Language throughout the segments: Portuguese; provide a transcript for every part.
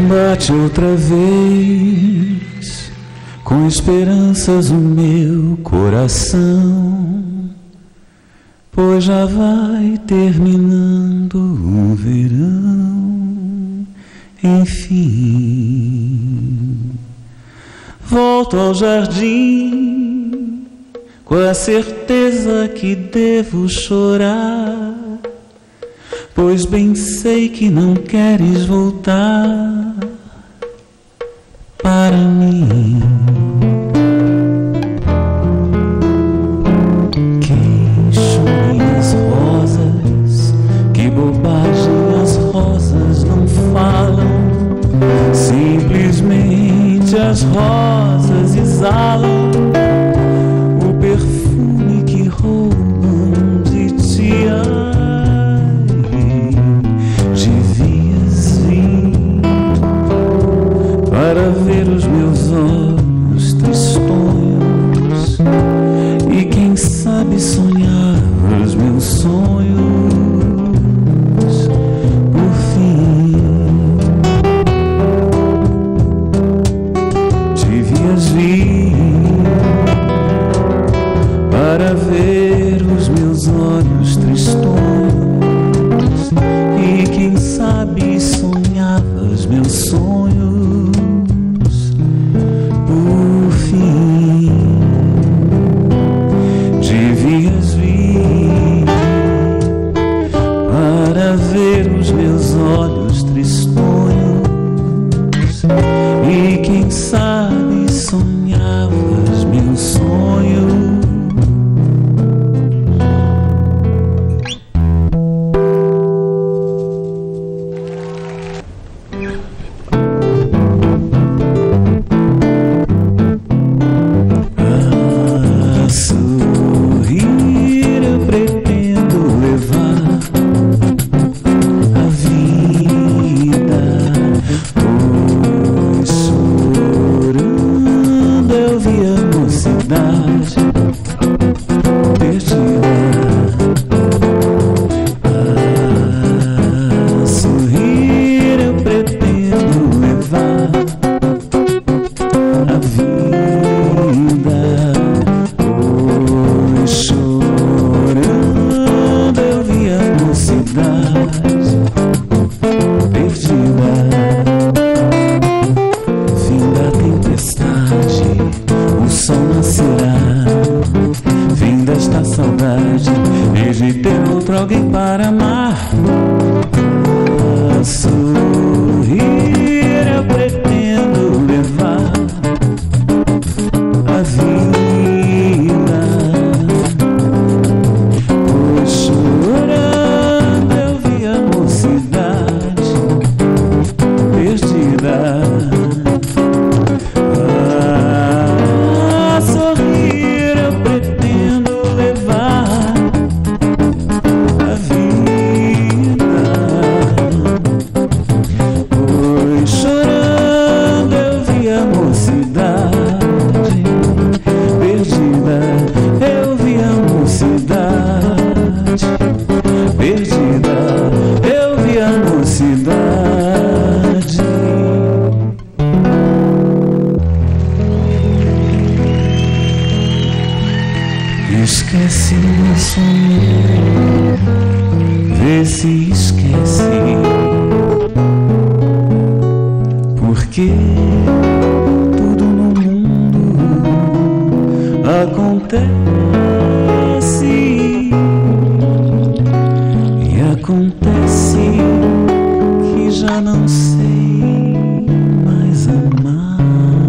Bate outra vez, com esperanças o meu coração, pois já vai terminando o verão, enfim. Volto ao jardim, com a certeza que devo chorar, pois bem sei que não queres voltar para mim. Queixo as rosas, que bobagem, as rosas não falam. Simplesmente as rosas exalam o perfume que roubam de ti. Para ver os meus olhos tristonhos e quem sabe sonhar os meus sonhos por fim. Devias vir para ver os meus olhos tristonhos e quem sabe sonhar os meus sonhos. Devias vir para ver os meus olhos tristonhos e quem sabe sonhava os meus sonhos. Esquece meu sonho, vê se esquece, porque tudo no mundo acontece e acontece que já não sei mais amar.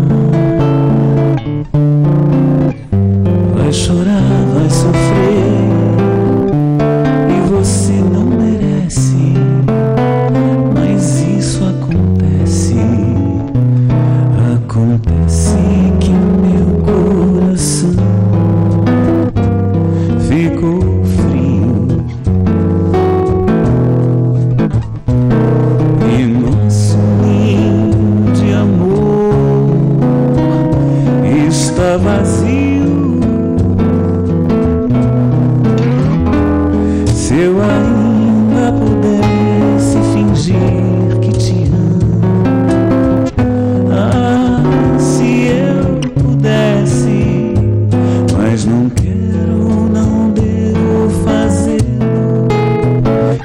Vai chorar, vai sofrer e você não merece, mas isso acontece. Acontece que meu coração ficou frio e nosso ninho de amor está vazio. Se eu ainda pudesse fingir que te amo,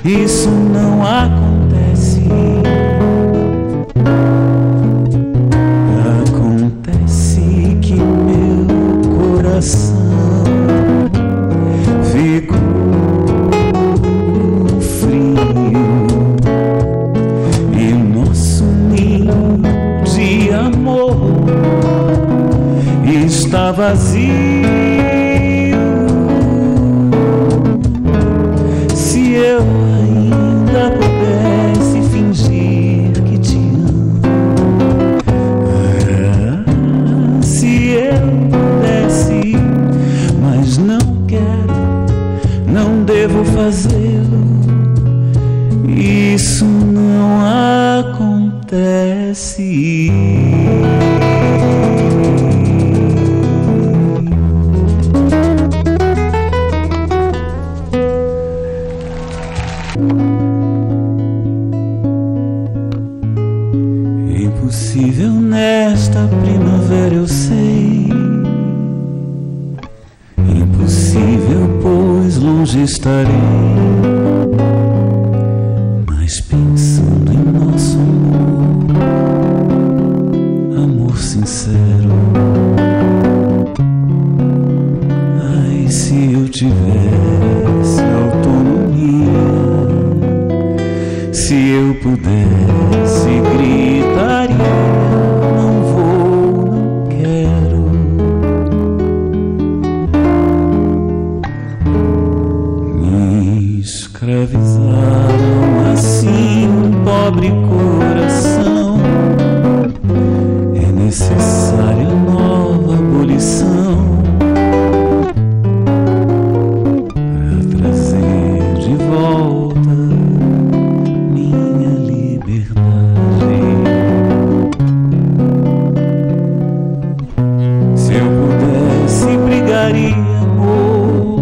isso não acontece. Acontece que meu coração ficou frio e nosso ninho de amor está vazio. Se eu ainda pudesse fingir que te amo, se eu pudesse, mas não quero, não devo fazê-lo, isso não acontece. Impossível nesta primavera, eu sei. Impossível, pois longe estarei. Mas pensando em nosso amor, amor sincero. Ai, se eu tivesse autonomia, se eu pudesse, gritaria: não vou, não quero. Me escravizaram assim um pobre coração. É necessária nova abolição para trazer de volta minha liberdade. Se eu pudesse, brigaria, amor.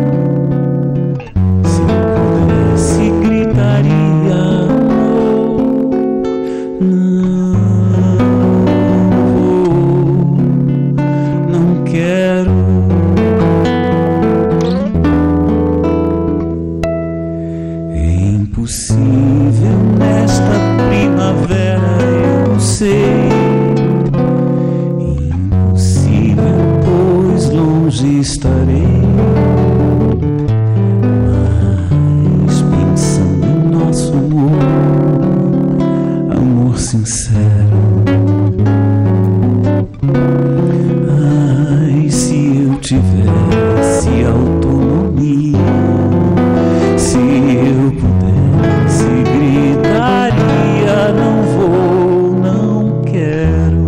Se eu pudesse, gritaria, amor. Não vou, não quero. É impossível nesta primavera, eu sei. Impossível, pois longe estarei. Mas pensando em nosso amor, amor sincero. Ai, se eu tivesse autonomia, se eu pudesse, gritaria: não vou, não quero.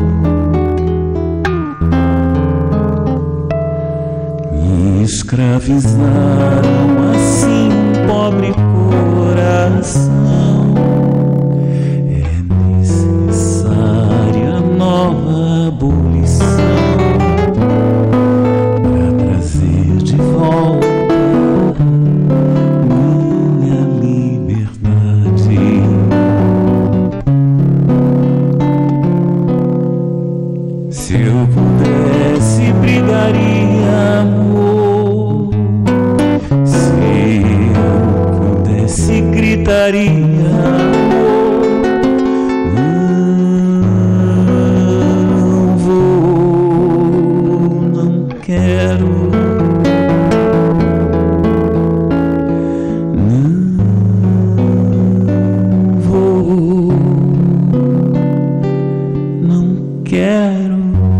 Me escravizaram assim um pobre coração. É necessária nova abolição para trazer de volta minha liberdade. Se eu pudesse, brigaria, amor. Se eu pudesse, gritaria, amor. Não vou, não quero. Não vou, não quero.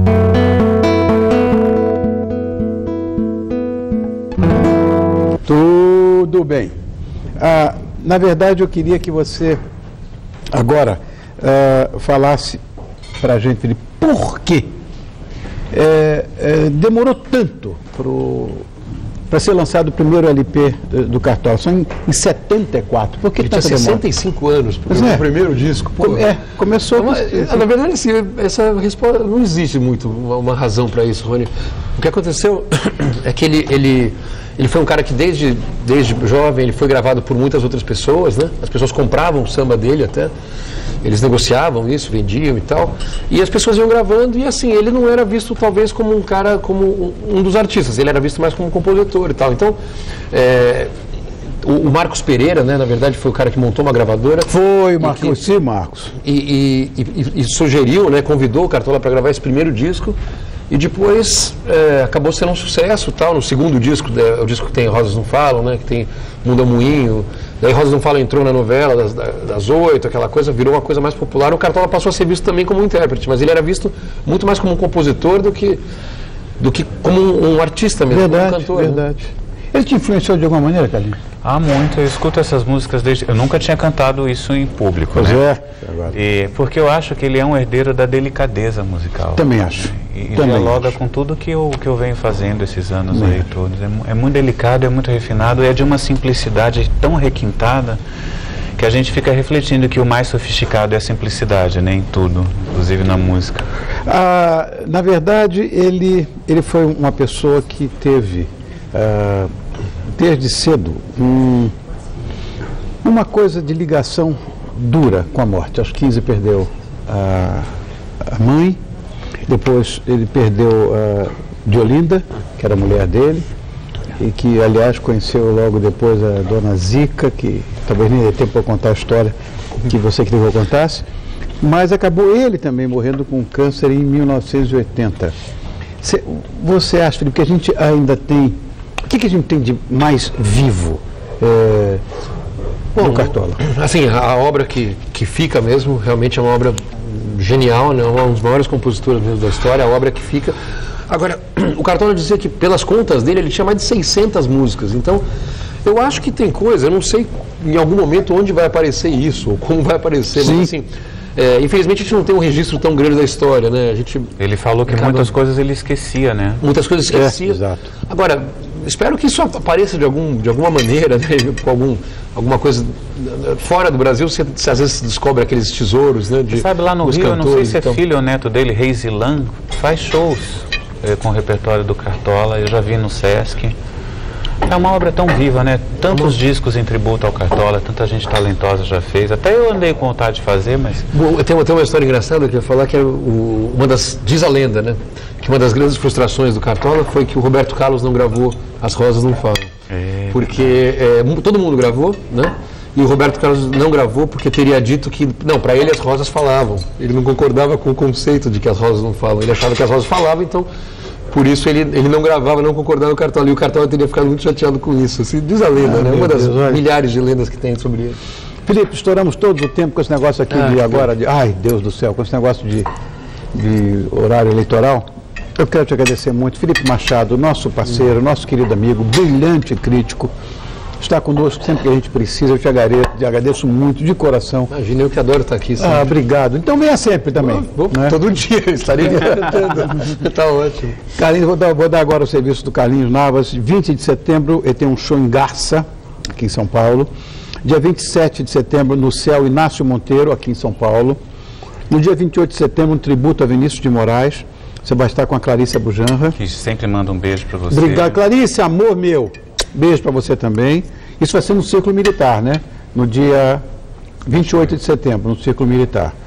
Tudo bem. Na verdade, eu queria que você agora falasse para a gente de por que demorou tanto para ser lançado o primeiro LP do Cartola, só em 74. Por que ele tinha 65 anos, porque o primeiro disco. Começou. Na verdade, assim, essa resposta não existe muito uma razão para isso, Rony. O que aconteceu é que ele foi um cara que desde jovem ele foi gravado por muitas outras pessoas, né? As pessoas compravam o samba dele até. Eles negociavam isso, vendiam e tal. E as pessoas iam gravando e assim, ele não era visto talvez como um cara, como um dos artistas. Ele era visto mais como um compositor e tal. Então, O Marcos Pereira, né, na verdade, foi o cara que montou uma gravadora. Foi, Marcos, sim, Marcos. E sugeriu, né, convidou o Cartola para gravar esse primeiro disco. E depois acabou sendo um sucesso, tal. No segundo disco, o disco que tem Rosas Não Falam, né, que tem Mundo ao Moinho. Daí Rosas Não Falam entrou na novela das 8, aquela coisa, virou uma coisa mais popular. O Cartola passou a ser visto também como um intérprete, mas ele era visto muito mais como um compositor do que como um artista mesmo, verdade, como um cantor. Verdade. Né? Ele te influenciou de alguma maneira, Carlinhos? Muito, eu escuto essas músicas desde... Eu nunca tinha cantado isso em público, pois né? Agora. Porque eu acho que ele é um herdeiro da delicadeza musical. Também acho. E também dialoga acho. com tudo que eu venho fazendo esses anos aí todos. É muito delicado, é muito refinado, e é de uma simplicidade tão requintada que a gente fica refletindo que o mais sofisticado é a simplicidade, né? Em tudo, inclusive na música. Na verdade, ele foi uma pessoa que teve... desde cedo, uma coisa de ligação dura com a morte. Aos 15 perdeu a mãe, depois ele perdeu a Diolinda, que era a mulher dele, e que, aliás, conheceu logo depois a dona Zica, que talvez nem dê tempo para contar a história que você queria que eu contasse, mas acabou ele também morrendo com câncer em 1980. Você acha, Felipe, que a gente ainda tem... O que a gente tem de mais vivo no Cartola? Assim, a obra que fica mesmo, realmente é uma obra genial, né? Um dos maiores compositores mesmo da história, a obra que fica. Agora, o Cartola dizia que, pelas contas dele, ele tinha mais de 600 músicas. Então, eu acho que tem coisa, eu não sei em algum momento onde vai aparecer isso, ou como vai aparecer, sim. Mas assim... infelizmente a gente não tem um registro tão grande da história, né? Ele falou que muitas coisas ele esquecia, né? Muitas coisas esquecia. Exato. Agora, espero que isso apareça de alguma maneira, né? Com alguma coisa fora do Brasil. Você às vezes descobre aqueles tesouros, né? Sabe, lá no Rio, eu não sei se é filho ou neto dele, Reis Ilan, faz shows com o repertório do Cartola. Eu já vi no Sesc. É uma obra tão viva, né? Tantos discos em tributo ao Cartola, tanta gente talentosa já fez. Até eu andei com vontade de fazer, mas... Tem uma história engraçada que eu ia falar, que é diz a lenda, né? Que uma das grandes frustrações do Cartola foi que o Roberto Carlos não gravou As Rosas Não Falam. Porque todo mundo gravou, né? E o Roberto Carlos não gravou porque teria dito que, não, para ele as rosas falavam. Ele não concordava com o conceito de que as rosas não falam. Ele achava que as rosas falavam, então... Por isso ele não gravava, não concordava com o Cartola. E o Cartola teria ficado muito chateado com isso. Assim, diz a lenda, né? Uma das milhares de lendas que tem sobre ele. Felipe, estouramos todo o tempo com esse negócio aqui ai, Deus do céu, com esse negócio de horário eleitoral. Eu quero te agradecer muito. Felipe Machado, nosso parceiro, nosso querido amigo, brilhante crítico, está conosco sempre que a gente precisa. Eu te agradeço muito, de coração. Imagina, eu que adoro estar aqui. Sempre. Obrigado. Então venha sempre também. Né? Todo dia, estarei visitando. Está ótimo. Carlinhos, vou dar agora o serviço do Carlinhos Navas. 20 de setembro, ele tem um show em Garça, aqui em São Paulo. Dia 27 de setembro, no Céu Inácio Monteiro, aqui em São Paulo. No dia 28 de setembro, um tributo a Vinícius de Moraes. Você vai estar com a Clarice Abujanra. Que sempre manda um beijo para você. Obrigado, Clarice, amor meu. Beijo para você também. Isso vai ser no Círculo Militar, né? No dia 28 de setembro, no Círculo Militar.